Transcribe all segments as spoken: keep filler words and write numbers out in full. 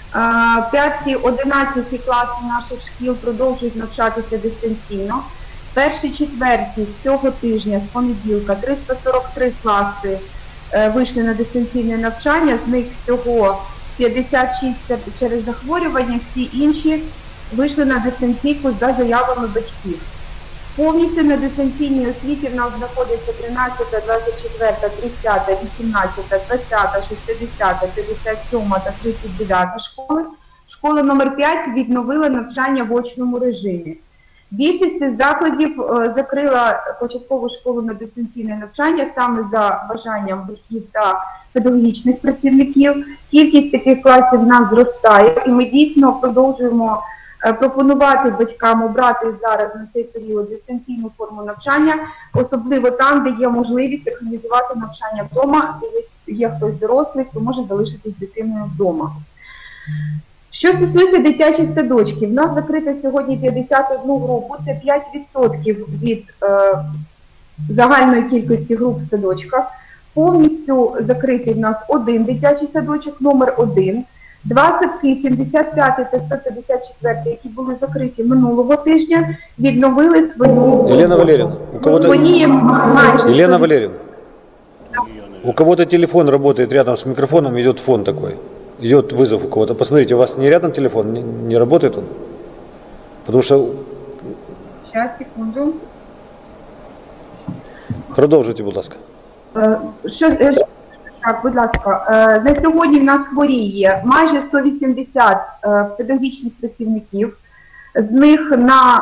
п'яті-одинадцяті класи наших шкіл продовжують навчатися дистанційно. Перші-четверті з цього тижня, з понеділка, триста сорок три класи вийшли на дистанційне навчання, з них всього п'ятдесят шість через захворювання, всі інші вийшли на дистанційку за заявами батьків. Повністю на дистанційній освіті в нас знаходиться тринадцята, двадцять четверта, тридцята, вісімнадцята, двадцята, шістдесята, п'ятдесят сьома та тридцять дев'ята школи. Школа номер п'ять відновила навчання в очному режимі. Більшість із закладів е, закрила початкову школу на дистанційне навчання саме за бажанням батьків та педагогічних працівників. Кількість таких класів в нас зростає, і ми дійсно продовжуємо е, пропонувати батькам обрати зараз на цей період дистанційну форму навчання, особливо там, де є можливість організувати навчання вдома, де є хтось дорослий, хто може залишитись дитиною вдома. Що стосується дитячих садочків, в нас закрито сьогодні п'ятдесят одну групу, це п'ять відсотків від е, загальної кількості груп в садочках. Повністю закритий в нас один дитячий садочок, номер один. Два садки, сімдесят п'ятий та сто п'ятдесят четвертий, які були закриті минулого тижня, відновили свою... Елена Валерьевна, у кого-то... Елена Валерьевна, у кого-то телефон работает рядом с микрофоном, идет фон такой. Идет вызов у кого-то. Посмотрите, у вас не рядом телефон, не, не работает он? Потому что... Сейчас, секунду. Продовжуйте, будь ласка. Що, так, будь ласка. На сьогодні в нас хворіє майже сто вісімдесят педагогічних працівників. З них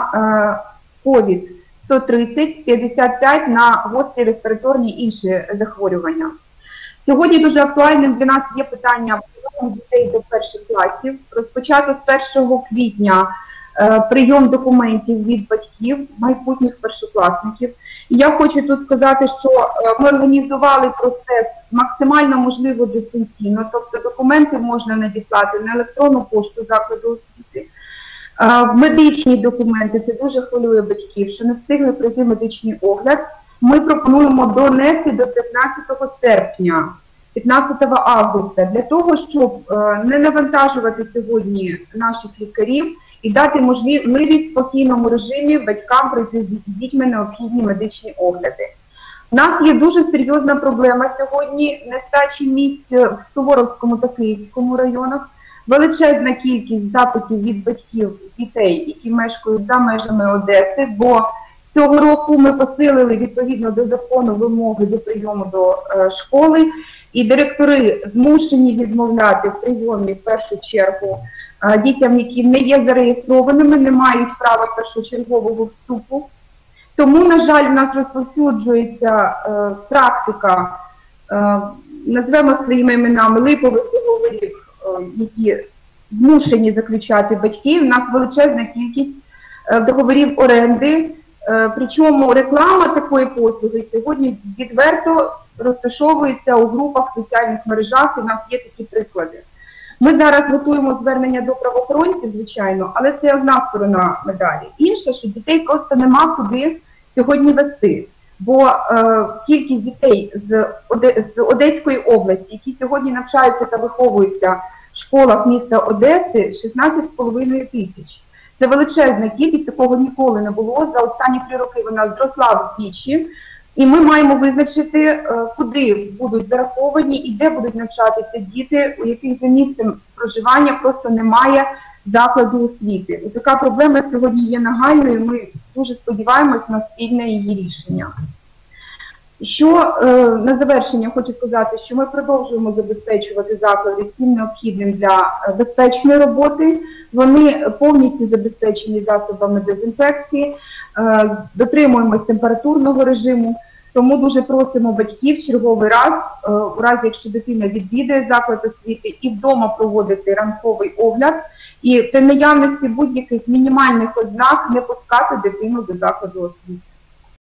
на ковід сто тридцять, п'ятдесят п'ять на гострі респіраторні інші захворювання. Сьогодні дуже актуальним для нас є питання дітей до перших класів. Розпочато з першого квітня е, прийом документів від батьків, майбутніх першокласників. І я хочу тут сказати, що е, ми організували процес максимально можливо дистанційно, тобто документи можна надіслати на електронну пошту закладу освіти. Е, медичні документи, це дуже хвилює батьків, що не встигли пройти медичний огляд. Ми пропонуємо донести до п'ятнадцятого серпня, п'ятнадцятого августа, для того, щоб е, не навантажувати сьогодні наших лікарів і дати можливість в спокійному режимі батькам пройти з дітьми необхідні медичні огляди. У нас є дуже серйозна проблема сьогодні нестачі місць в Суворовському та Київському районах. Величезна кількість запитів від батьків дітей, які мешкають за межами Одеси, бо цього року ми посилили відповідно до закону вимоги до прийому до е, школи, і директори змушені відмовляти в прийомі в першу чергу е, дітям, які не є зареєстрованими, не мають права першочергового вступу. Тому, на жаль, в нас розповсюджується е, практика, е, назвемо своїми іменами, липових договорів, е, які змушені заключати батьки. У нас величезна кількість е, договорів оренди. Причому реклама такої послуги сьогодні відверто розташовується у групах в соціальних мережах, і в нас є такі приклади. Ми зараз готуємо звернення до правоохоронців, звичайно, але це одна сторона медалі. Інша, що дітей просто нема куди сьогодні вести. Бо е, кількість дітей з, Оде... з Одеської області, які сьогодні навчаються та виховуються в школах міста Одеси, шістнадцять з половиною тисяч. Це величезна кількість, такого ніколи не було. За останні три роки вона зросла вдвічі. І ми маємо визначити, куди будуть зараховані і де будуть навчатися діти, у яких за місцем проживання просто немає закладу освіти. І така проблема сьогодні є нагальною, ми дуже сподіваємось на спільне її рішення. Що на завершення хочу сказати, що ми продовжуємо забезпечувати заклади всім необхідним для безпечної роботи. Вони повністю забезпечені засобами дезінфекції, дотримуємось температурного режиму, тому дуже просимо батьків черговий раз, у разі якщо дитина відвідує заклад освіти, і вдома проводити ранковий огляд, і при наявності будь-яких мінімальних ознак не пускати дитину до закладу освіти.